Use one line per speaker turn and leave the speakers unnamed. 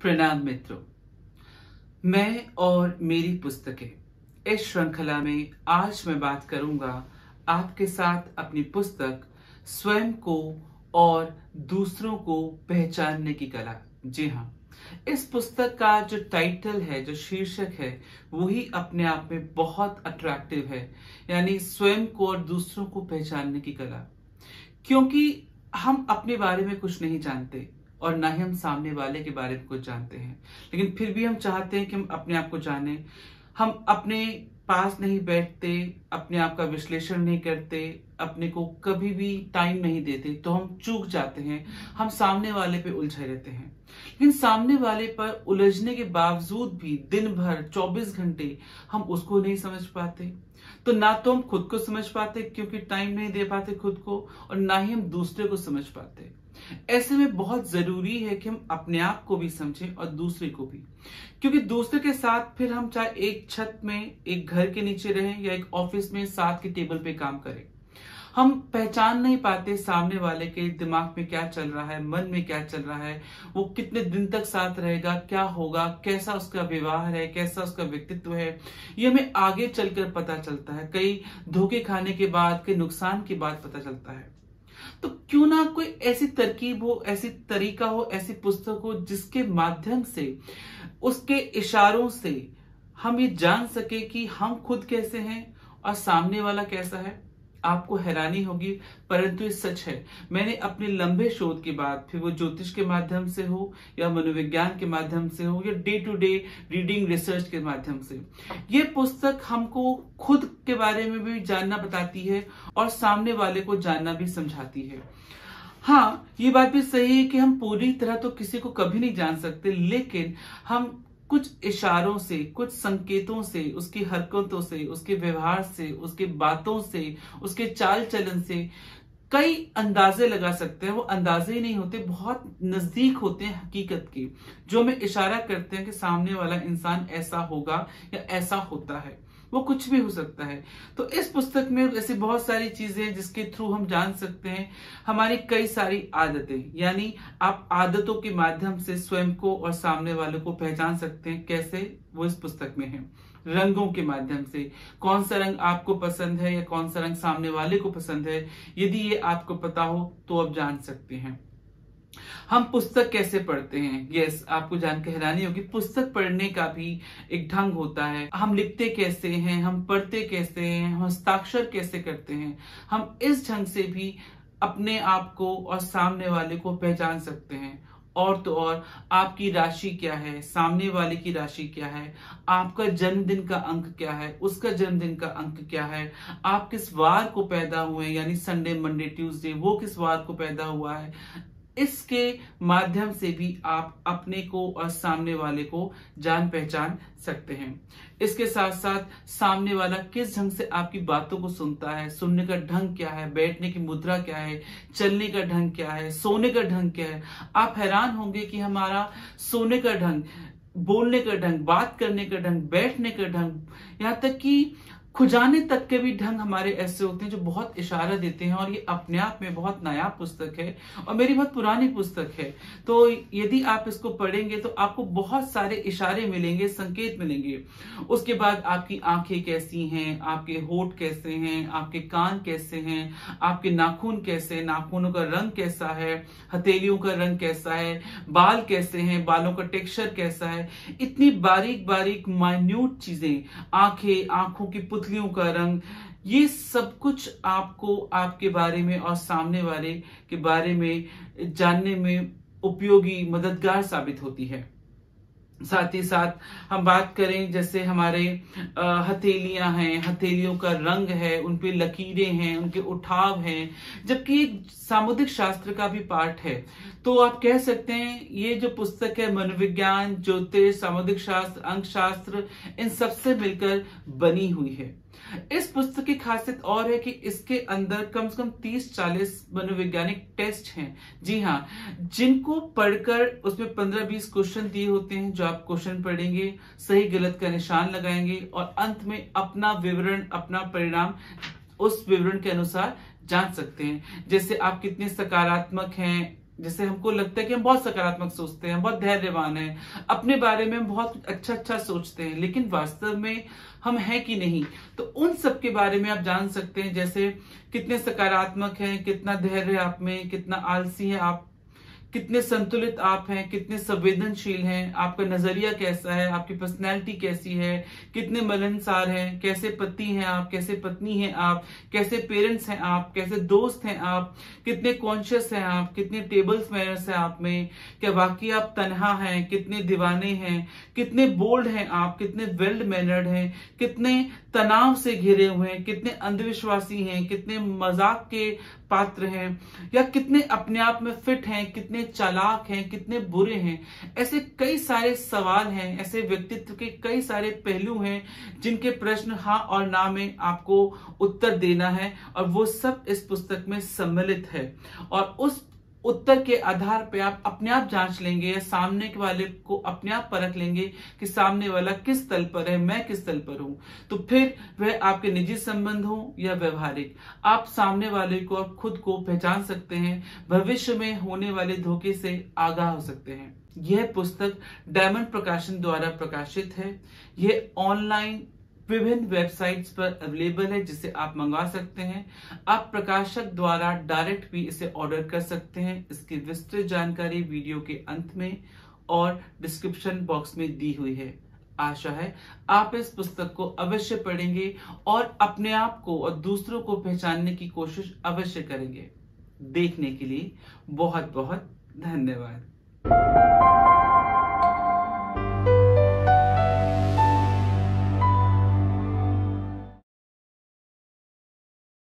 प्रणाम मित्रों, मैं और मेरी पुस्तकें इस श्रृंखला में आज मैं बात करूंगा आपके साथ अपनी पुस्तक स्वयं को और दूसरों को पहचानने की कला। जी हाँ, इस पुस्तक का जो टाइटल है, जो शीर्षक है, वही अपने आप में बहुत अट्रैक्टिव है, यानी स्वयं को और दूसरों को पहचानने की कला। क्योंकि हम अपने बारे में कुछ नहीं जानते और ना ही हम सामने वाले के बारे में कुछ जानते हैं, लेकिन फिर भी हम चाहते हैं कि हम अपने आप को जानें। हम अपने पास नहीं बैठते, अपने आप का विश्लेषण नहीं करते, अपने को कभी भी टाइम नहीं देते, तो हम चूक जाते हैं, हम सामने वाले पे उलझे रहते हैं। लेकिन सामने वाले पर उलझने के बावजूद भी दिन भर 24 घंटे हम उसको नहीं समझ पाते। तो ना तो हम खुद को समझ पाते क्योंकि टाइम नहीं दे पाते खुद को, और ना ही हम दूसरे को समझ पाते। ऐसे में बहुत जरूरी है कि हम अपने आप को भी समझें और दूसरे को भी, क्योंकि दूसरे के साथ फिर हम चाहे एक छत में, एक घर के नीचे रहें या एक ऑफिस में साथ के टेबल पे काम करें, हम पहचान नहीं पाते सामने वाले के दिमाग में क्या चल रहा है, मन में क्या चल रहा है, वो कितने दिन तक साथ रहेगा, क्या होगा, कैसा उसका व्यवहार है, कैसा उसका व्यक्तित्व है। ये हमें आगे चलकर पता चलता है, कई धोखे खाने के बाद, कई नुकसान के बाद पता चलता है। तो क्यों ना कोई ऐसी तरकीब हो, ऐसी तरीका हो, ऐसी पुस्तक हो जिसके माध्यम से, उसके इशारों से हम ये जान सके कि हम खुद कैसे हैं और सामने वाला कैसा है। आपको हैरानी होगी, परंतु ये सच है। मैंने अपने लंबे शोध के बाद, फिर वो ज्योतिष के माध्यम से हो या मनोविज्ञान के माध्यम से हो या day to day reading research के माध्यम से, ये पुस्तक हमको खुद के बारे में भी जानना बताती है और सामने वाले को जानना भी समझाती है। हाँ, ये बात भी सही है कि हम पूरी तरह तो किसी को कभी नहीं जान सकते, लेकिन हम कुछ इशारों से, कुछ संकेतों से, उसकी हरकतों से, उसके व्यवहार से, उसके बातों से, उसके चाल चलन से कई अंदाजे लगा सकते हैं। वो अंदाजे ही नहीं होते, बहुत नजदीक होते हैं हकीकत के, जो हमें इशारा करते हैं कि सामने वाला इंसान ऐसा होगा या ऐसा होता है। वो कुछ भी हो सकता है। तो इस पुस्तक में ऐसी बहुत सारी चीजें जिसके थ्रू हम जान सकते हैं हमारी कई सारी आदतें, यानी आप आदतों के माध्यम से स्वयं को और सामने वाले को पहचान सकते हैं। कैसे? वो इस पुस्तक में है। रंगों के माध्यम से, कौन सा रंग आपको पसंद है या कौन सा रंग सामने वाले को पसंद है, यदि ये आपको पता हो तो आप जान सकते हैं। हम पुस्तक कैसे पढ़ते हैं? यस, आपको जानकर हैरानी होगी, पुस्तक पढ़ने का भी एक ढंग होता है। हम लिखते कैसे हैं, हम पढ़ते कैसे हैं, हम हस्ताक्षर कैसे करते हैं, हम इस ढंग से भी अपने आप को और सामने वाले को पहचान सकते हैं। और तो और, आपकी राशि क्या है, सामने वाले की राशि क्या है, आपका जन्मदिन का अंक क्या है, उसका जन्मदिन का अंक क्या है, आप किस वार को पैदा हुए, यानी संडे, मंडे, ट्यूसडे, वो किस वार को पैदा हुआ है। इसके माध्यम से भी आप अपने को और सामने वाले को जान पहचान सकते हैं। इसके साथ साथ सामने वाला किस ढंग से आपकी बातों को सुनता है, सुनने का ढंग क्या है, बैठने की मुद्रा क्या है, चलने का ढंग क्या है, सोने का ढंग क्या है। आप हैरान होंगे कि हमारा सोने का ढंग, बोलने का ढंग, बात करने का ढंग, बैठने का ढंग, यहाँ तक कि खुजाने तक के भी ढंग हमारे ऐसे होते हैं जो बहुत इशारा देते हैं। और ये अपने आप में बहुत नायाब पुस्तक है और मेरी बहुत पुरानी पुस्तक है। तो यदि आप इसको पढ़ेंगे तो आपको बहुत सारे इशारे मिलेंगे, संकेत मिलेंगे। उसके बाद आपकी आंखें कैसी हैं, आपके होठ कैसे हैं, आपके कान कैसे हैं, आपके नाखून कैसे हैं, नाखूनों का रंग कैसा है, हथेलियों का रंग कैसा है, बाल कैसे हैं, बालों का टेक्सचर कैसा है, इतनी बारीक बारीक माइन्यूट चीजें, आंखें, आंखों की पुतलियों का रंग, ये सब कुछ आपको आपके बारे में और सामने वाले के बारे में जानने में उपयोगी, मददगार साबित होती है। साथ ही साथ हम बात करें, जैसे हमारे हथेलियां हैं, हथेलियों का रंग है, उनपे लकीरें हैं, उनके उठाव हैं, जबकि सामुद्रिक शास्त्र का भी पार्ट है। तो आप कह सकते हैं ये जो पुस्तक है मनोविज्ञान, ज्योतिष, सामुद्रिक शास्त्र, अंक शास्त्र, इन सबसे मिलकर बनी हुई है। इस पुस्तक की खासियत और है कि इसके अंदर कम से कम 30-40 मनोवैज्ञानिक टेस्ट हैं। जी हाँ, जिनको पढ़कर उसमें 15-20 क्वेश्चन दिए होते हैं, जो आप क्वेश्चन पढ़ेंगे, सही गलत का निशान लगाएंगे और अंत में अपना विवरण, अपना परिणाम उस विवरण के अनुसार जान सकते हैं। जैसे आप कितने सकारात्मक हैं, जैसे हमको लगता है कि हम बहुत सकारात्मक सोचते हैं, बहुत धैर्यवान हैं, अपने बारे में हम बहुत कुछ अच्छा अच्छा सोचते हैं, लेकिन वास्तव में हम हैं कि नहीं। तो उन सब के बारे में आप जान सकते हैं, जैसे कितने सकारात्मक हैं, कितना धैर्य आप में, कितना आलसी है आप, कितने संतुलित आप हैं, कितने संवेदनशील हैं, आपका नजरिया कैसा है, आपकी पर्सनैलिटी कैसी है, कितने मिलनसार हैं, कैसे पति हैं आप, कैसे पत्नी हैं आप, कैसे पेरेंट्स हैं आप, कैसे दोस्त हैं आप, कितने कॉन्शियस हैं आप, कितने टेबल्स मैनर्स हैं आप में, क्या वाकई आप तन्हा हैं, कितने दीवाने हैं, कितने बोल्ड हैं आप, कितने वेल मैनर्ड हैं, कितने तनाव से घिरे हुए हैं, कितने अंधविश्वासी हैं, कितने मजाक के पात्र हैं, या कितने अपने आप में फिट हैं, कितने चालाक हैं, कितने बुरे हैं। ऐसे कई सारे सवाल हैं, ऐसे व्यक्तित्व के कई सारे पहलू हैं जिनके प्रश्न हाँ और ना में आपको उत्तर देना है, और वो सब इस पुस्तक में सम्मिलित है। और उस उत्तर के आधार पे आप अपने आप जांच लेंगे, या सामने के वाले को अपने आप परख लेंगे कि सामने वाला किस तल पर है, मैं किस तल पर हूं। तो फिर वह आपके निजी संबंध हो या व्यवहारिक, आप सामने वाले को आप खुद को पहचान सकते हैं, भविष्य में होने वाले धोखे से आगाह हो सकते हैं। यह पुस्तक डायमंड प्रकाशन द्वारा प्रकाशित है। यह ऑनलाइन विभिन्न वेबसाइट्स पर अवेलेबल है, जिसे आप मंगवा सकते हैं। आप प्रकाशक द्वारा डायरेक्ट भी इसे ऑर्डर कर सकते हैं। इसकी विस्तृत जानकारी वीडियो के अंत में और डिस्क्रिप्शन बॉक्स में दी हुई है। आशा है आप इस पुस्तक को अवश्य पढ़ेंगे और अपने आप को और दूसरों को पहचानने की कोशिश अवश्य करेंगे। देखने के लिए बहुत बहुत धन्यवाद।